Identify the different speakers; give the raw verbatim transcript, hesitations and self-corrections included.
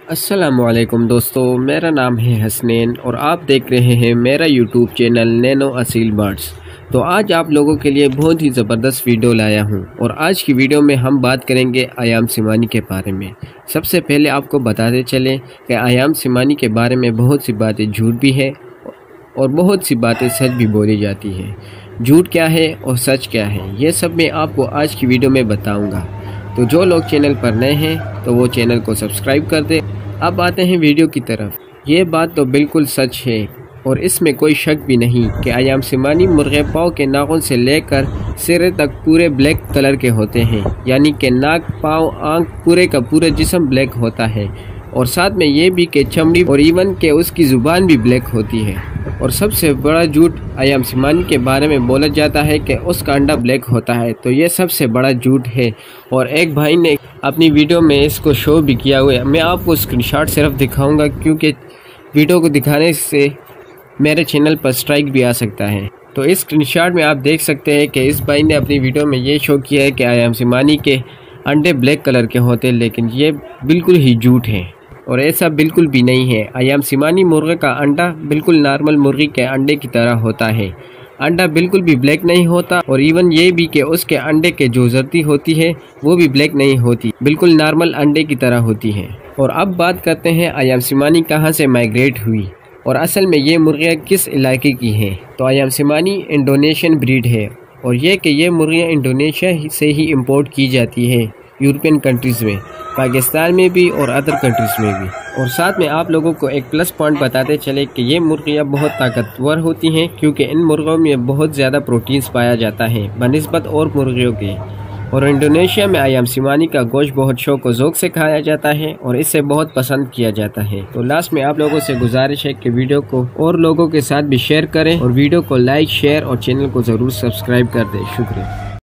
Speaker 1: अस्सलामुअलैकुम दोस्तों, मेरा नाम है हसनैन और आप देख रहे हैं मेरा YouTube channel Nano Aseel Birds. तो आज आप लोगों के लिए बहुत ही ज़बरदस्त वीडियो लाया हूं और आज की वीडियो में हम बात करेंगे आयाम सिमानी के बारे में। सबसे पहले आपको बताते चलें कि आयाम सिमानी के बारे में बहुत सी बातें झूठ भी है और बहुत सी बातें सच भी बोली जाती है। झूठ क्या है और सच क्या है, ये सब मैं आपको आज की वीडियो में बताऊँगा। तो जो लोग चैनल पर नए हैं तो वो चैनल को सब्सक्राइब कर दें। अब आते हैं वीडियो की तरफ। ये बात तो बिल्कुल सच है और इसमें कोई शक भी नहीं कि आयाम सिमानी मुर्गे पाँव के नाखून से लेकर सिरे तक पूरे ब्लैक कलर के होते हैं, यानी कि नाक, पाँव, आँख, पूरे का पूरा जिस्म ब्लैक होता है और साथ में ये भी कि चमड़ी और इवन के उसकी ज़ुबान भी ब्लैक होती है। और सबसे बड़ा झूठ आयाम सिमानी के बारे में बोला जाता है कि उसका अंडा ब्लैक होता है, तो ये सबसे बड़ा झूठ है। और एक भाई ने अपनी वीडियो में इसको शो भी किया हुआ है। मैं आपको स्क्रीनशॉट सिर्फ दिखाऊंगा क्योंकि वीडियो को दिखाने से मेरे चैनल पर स्ट्राइक भी आ सकता है। तो इस स्क्रीनशॉट में आप देख सकते हैं कि इस भाई ने अपनी वीडियो में ये शो किया है कि आयाम सिमानी के अंडे ब्लैक कलर के होते हैं, लेकिन ये बिल्कुल ही झूठ है और ऐसा बिल्कुल भी नहीं है। आयाम सिमानी मुर्गे का अंडा बिल्कुल नॉर्मल मुर्गी के अंडे की तरह होता है। अंडा बिल्कुल भी ब्लैक नहीं होता और इवन ये भी कि उसके अंडे के जो जर्दी होती है वो भी ब्लैक नहीं होती, बिल्कुल नॉर्मल अंडे की तरह होती है। और अब बात करते हैं आयाम सिमानी कहाँ से माइग्रेट हुई और असल में ये मुर्गियाँ किस इलाके की हैं। तो आयाम सिमानी इंडोनेशियन ब्रीड है और ये कि ये मुर्गियाँ इंडोनेशिया से ही इम्पोर्ट की जाती है, यूरोपियन कंट्रीज़ में, पाकिस्तान में भी और अदर कंट्रीज़ में भी। और साथ में आप लोगों को एक प्लस पॉइंट बताते चले कि ये मुर्गियाँ बहुत ताकतवर होती हैं क्योंकि इन मुर्गों में बहुत ज़्यादा प्रोटीन्स पाया जाता है बनिस्बत और मुर्गियों के। और इंडोनेशिया में आयाम सिमानी का गोश्त बहुत शौक व ज़ौक़ से खाया जाता है और इसे बहुत पसंद किया जाता है। तो लास्ट में आप लोगों से गुजारिश है कि वीडियो को और लोगों के साथ भी शेयर करें और वीडियो को लाइक, शेयर और चैनल को ज़रूर सब्सक्राइब कर दें। शुक्रिया।